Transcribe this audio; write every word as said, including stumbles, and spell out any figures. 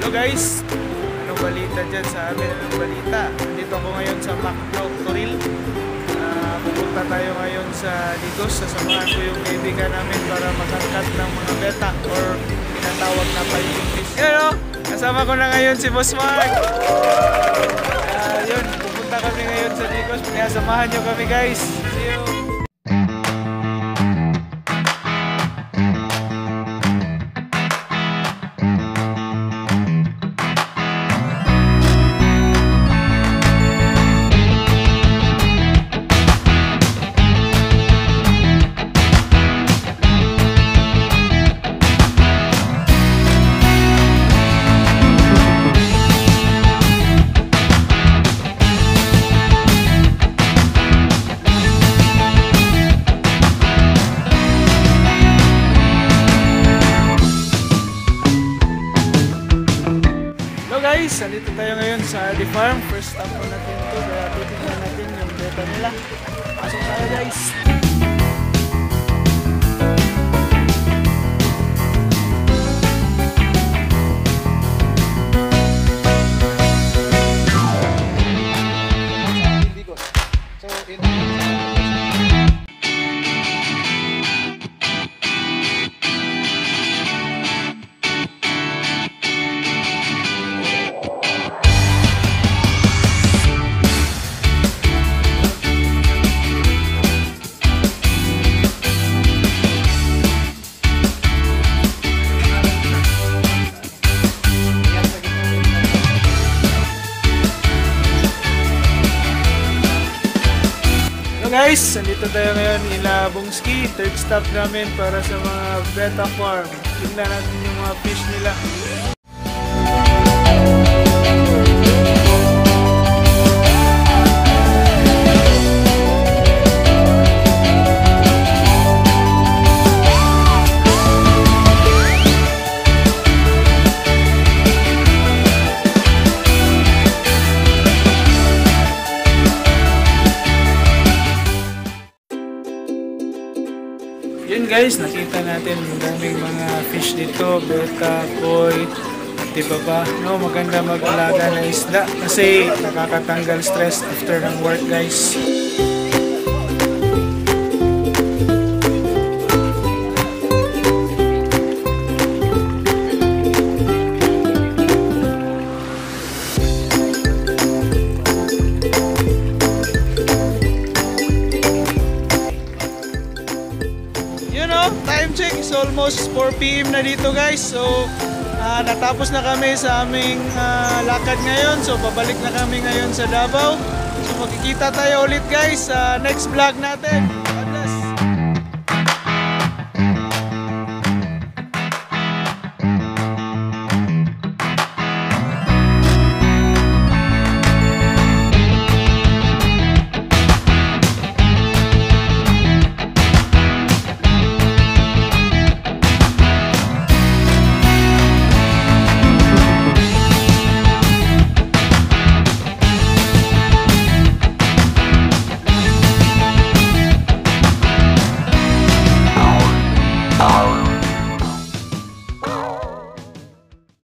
Hello guys, anong balita dyan sa amin? Anong balita? Nandito ako ngayon sa Macdo, Toril. Uh, pupunta tayo ngayon sa Ligos. Sasamahan ko yung kaibigan namin para magangkat ng mga beta or tinatawag na fighting fish. Yun o, kasama ko na ngayon si Boss Mark. Uh, yun, pupunta kami ngayon sa Ligos. Kaya samahan nyo kami guys. See you! Guys, nandito tayo ngayon sa The Farm. First stop po natin ito, kaya titignan natin yung beta nila. Pasok tayo guys! Guys, nandito tayo ngayon ila Bungski, third stop namin para sa mga beta farm. Tingnan natin yung mga fish nila. Yun guys, nakita natin ang daming mga fish dito, beta, koi, at di ba ba, no, maganda mag-alaga na isda kasi nakakatanggal stress after ng work guys. Time check is almost four p m na dito guys. So uh, natapos na kami sa aming uh, lakad ngayon. So babalik na kami ngayon sa Davao. So magkikita tayo ulit guys sa next vlog natin.